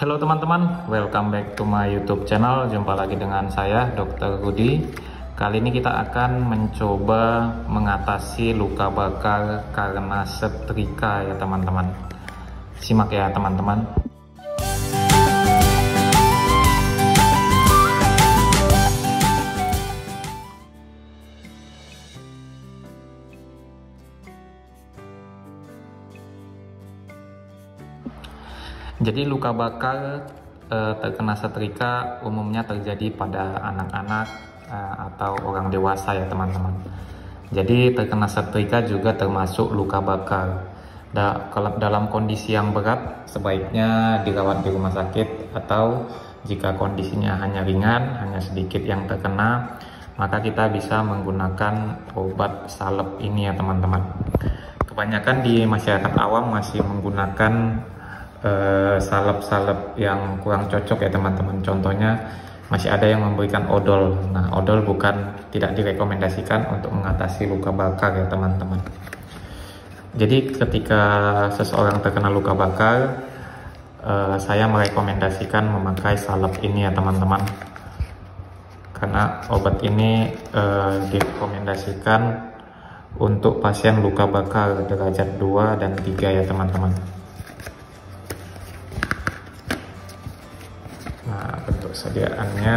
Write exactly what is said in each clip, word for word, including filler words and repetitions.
Halo teman-teman, welcome back to my YouTube channel. Jumpa lagi dengan saya, dokter Rudi. Kali ini kita akan mencoba mengatasi luka bakar karena setrika ya teman-teman. Simak ya teman-teman. Jadi luka bakar e, terkena setrika umumnya terjadi pada anak-anak e, atau orang dewasa ya teman-teman. Jadi terkena setrika juga termasuk luka bakar. Da, kalau dalam kondisi yang berat sebaiknya dirawat di rumah sakit, atau jika kondisinya hanya ringan, hanya sedikit yang terkena, maka kita bisa menggunakan obat salep ini ya teman-teman. Kebanyakan di masyarakat awam masih menggunakan salep-salep uh, yang kurang cocok ya teman-teman. Contohnya masih ada yang memberikan odol. Nah, odol bukan tidak direkomendasikan untuk mengatasi luka bakar ya teman-teman. Jadi ketika seseorang terkena luka bakar, uh, saya merekomendasikan memakai salep ini ya teman-teman, karena obat ini uh, direkomendasikan untuk pasien luka bakar derajat dua dan tiga ya teman-teman. Nah, bentuk sediaannya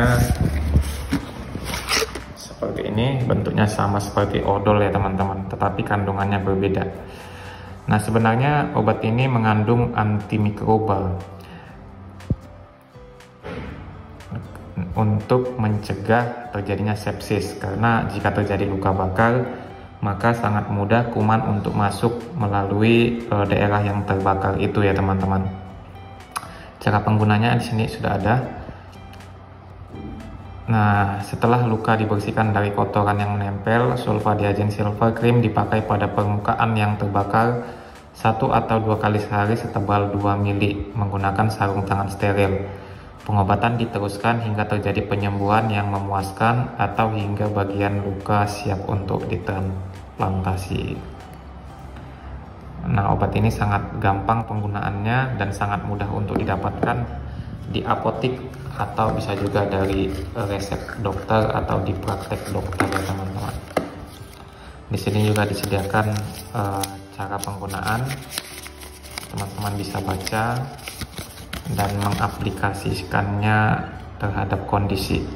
seperti ini, bentuknya sama seperti odol ya teman-teman, tetapi kandungannya berbeda. Nah, sebenarnya obat ini mengandung antimikroba untuk mencegah terjadinya sepsis, karena jika terjadi luka bakar maka sangat mudah kuman untuk masuk melalui e, daerah yang terbakar itu ya teman-teman. Cara penggunanya di sini sudah ada. Nah, setelah luka dibersihkan dari kotoran yang menempel, sulfadiazine silver cream dipakai pada permukaan yang terbakar satu atau dua kali sehari setebal dua mili menggunakan sarung tangan steril. Pengobatan diteruskan hingga terjadi penyembuhan yang memuaskan atau hingga bagian luka siap untuk ditransplantasi. Nah, obat ini sangat gampang penggunaannya dan sangat mudah untuk didapatkan di apotik, atau bisa juga dari resep dokter atau di praktek dokter ya teman-teman. Di sini juga disediakan uh, cara penggunaan, teman-teman bisa baca dan mengaplikasikannya terhadap kondisi.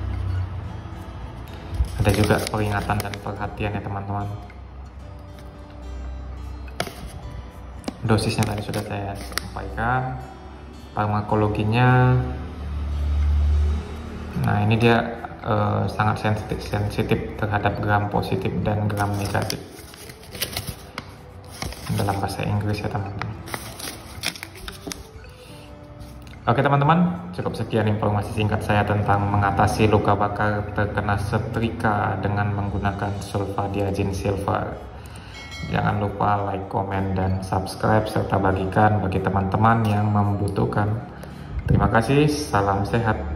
Ada juga peringatan dan perhatian ya teman-teman. Dosisnya tadi sudah saya sampaikan. Farmakologinya, nah ini dia eh, sangat sensitif sensitif terhadap gram positif dan gram negatif dalam bahasa Inggris ya teman-teman. Oke teman-teman, cukup sekian informasi singkat saya tentang mengatasi luka bakar terkena setrika dengan menggunakan sulfadiazine silver. Jangan lupa like, komen, dan subscribe, serta bagikan bagi teman-teman yang membutuhkan. Terima kasih, salam sehat.